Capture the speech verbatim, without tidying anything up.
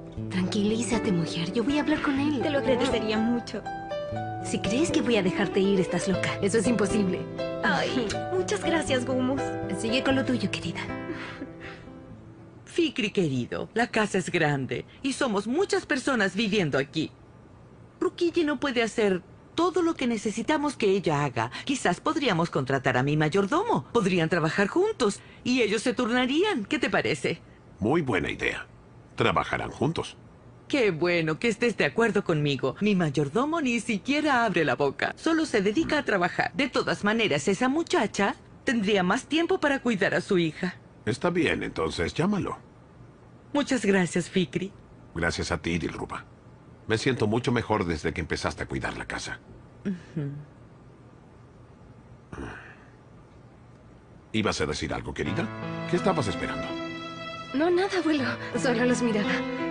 Tranquilízate, mujer. Yo voy a hablar con él. Te lo agradecería mucho. Si crees que voy a dejarte ir, estás loca. Eso es imposible. Ay, muchas gracias, Gumus. Sigue con lo tuyo, querida. Fikri, querido, la casa es grande y somos muchas personas viviendo aquí. Rukiye no puede hacer todo lo que necesitamos que ella haga. Quizás podríamos contratar a mi mayordomo. Podrían trabajar juntos y ellos se turnarían. ¿Qué te parece? Muy buena idea. Trabajarán juntos. Qué bueno que estés de acuerdo conmigo. Mi mayordomo ni siquiera abre la boca. Solo se dedica a trabajar. De todas maneras, esa muchacha tendría más tiempo para cuidar a su hija. Está bien, entonces llámalo. Muchas gracias, Fikri. Gracias a ti, Dilruba. Me siento mucho mejor desde que empezaste a cuidar la casa. Uh-huh. ¿Ibas a decir algo, querida? ¿Qué estabas esperando? No, nada, abuelo. Solo los miraba.